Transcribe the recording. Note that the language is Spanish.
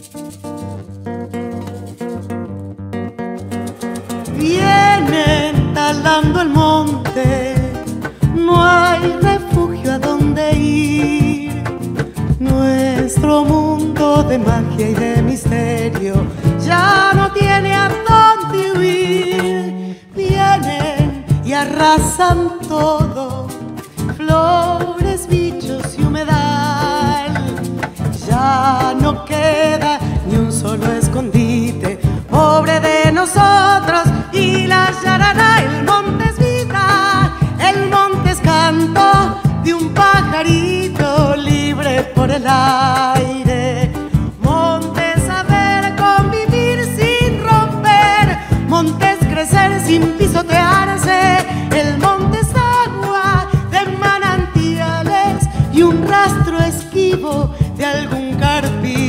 Vienen talando el monte, no hay refugio a donde ir. Nuestro mundo de magia y de misterio ya no tiene a dónde huir. Vienen y arrasan todo, flores, bichos y humedal. Ya no queda ni un solo escondite, pobre de nosotros. Y la yarará, el monte es vida, el monte es canto de un pajarito libre por el aire. Monte es saber convivir sin romper, monte es crecer sin pisotearse. El monte es agua de manantiales y un rastro esquivo de algún carpio.